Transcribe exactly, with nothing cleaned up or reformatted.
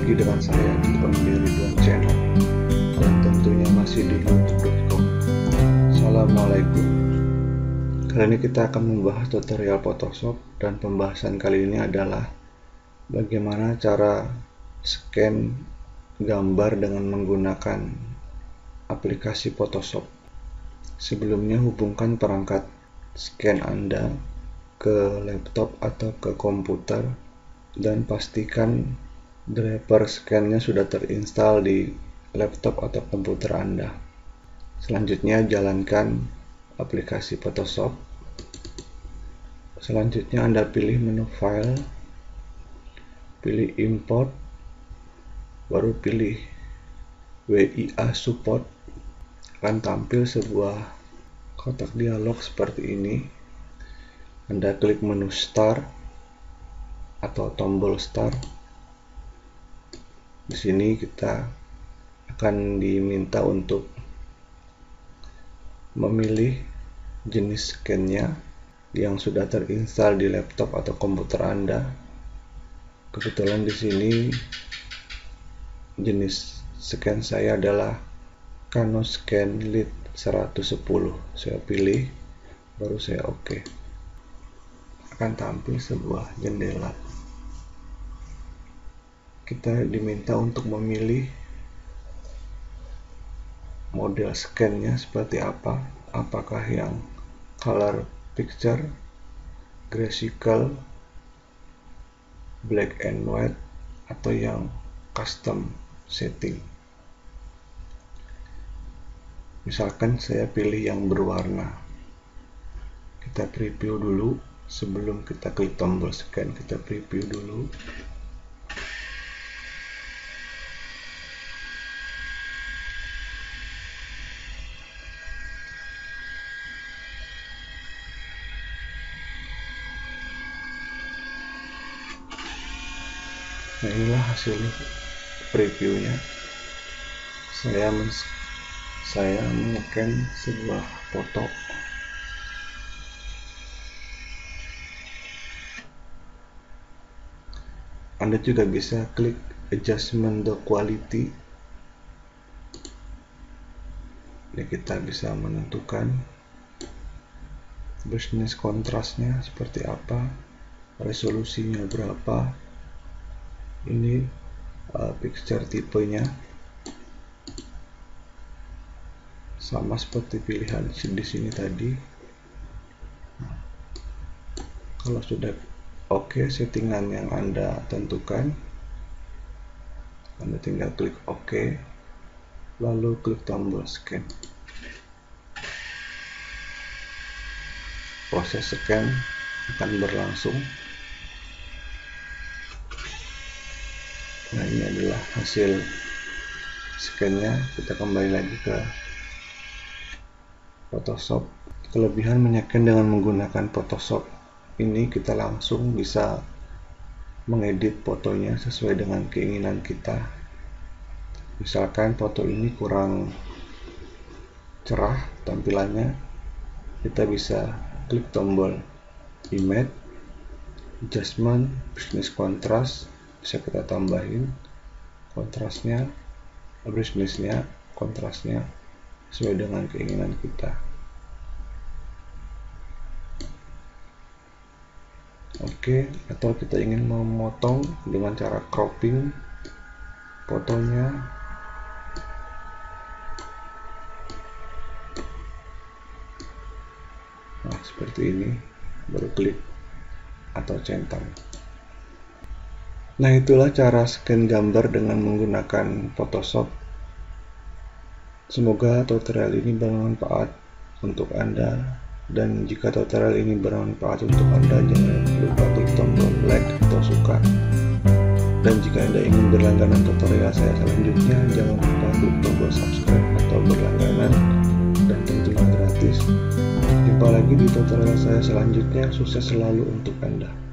lagi dengan saya di Only Ridwan Channel, dan tentunya masih di youtube dot com. Assalamualaikum. Kali ini kita akan membahas tutorial Photoshop, dan pembahasan kali ini adalah bagaimana cara scan gambar dengan menggunakan aplikasi Photoshop. Sebelumnya, hubungkan perangkat scan Anda ke laptop atau ke komputer dan pastikan driver scan-nya sudah terinstall di laptop atau komputer Anda. Selanjutnya, jalankan aplikasi Photoshop. Selanjutnya, Anda pilih menu File, pilih Import, baru pilih W I A Support. Akan tampil sebuah kotak dialog seperti ini. Anda klik menu Start atau tombol Start. Di sini kita akan diminta untuk memilih jenis scan-nya yang sudah terinstall di laptop atau komputer Anda. Kebetulan di sini jenis scan saya adalah Canon Scan Lite seratus sepuluh. Saya pilih, baru saya oke. Akan tampil sebuah jendela. Kita diminta untuk memilih model scan-nya seperti apa, apakah yang color picture, graphical, black and white, atau yang custom setting. Misalkan saya pilih yang berwarna. Kita preview dulu. Sebelum kita klik tombol scan, kita preview dulu. Nah, inilah hasil previewnya. Saya men saya men-scan sebuah foto. Anda juga bisa klik adjustment the quality. Ini kita bisa menentukan brightness kontrasnya seperti apa, resolusinya berapa. Ini uh, picture tipenya sama seperti pilihan di sini tadi. Nah, kalau sudah oke settingan yang Anda tentukan, Anda tinggal klik OK, lalu klik tombol scan. Proses scan akan berlangsung. Nah, ini adalah hasil scan-nya. Kita kembali lagi ke Photoshop. Kelebihan menycan dengan menggunakan Photoshop ini, kita langsung bisa mengedit fotonya sesuai dengan keinginan kita. Misalkan foto ini kurang cerah tampilannya, kita bisa klik tombol Image, Adjustment, Brightness Contrast. Bisa kita tambahin kontrasnya, brightness-nya, kontrasnya sesuai dengan keinginan kita. Oke, atau kita ingin memotong dengan cara cropping fotonya. Nah, seperti ini, baru klik atau centang. Nah, itulah cara scan gambar dengan menggunakan Photoshop. Semoga tutorial ini bermanfaat untuk Anda, dan jika tutorial ini bermanfaat untuk Anda, jangan lupa klik tombol like atau suka. Dan jika Anda ingin berlangganan tutorial saya selanjutnya, jangan lupa klik tombol subscribe atau berlangganan, dan tentunya gratis. Jumpa lagi di tutorial saya selanjutnya. Sukses selalu untuk Anda.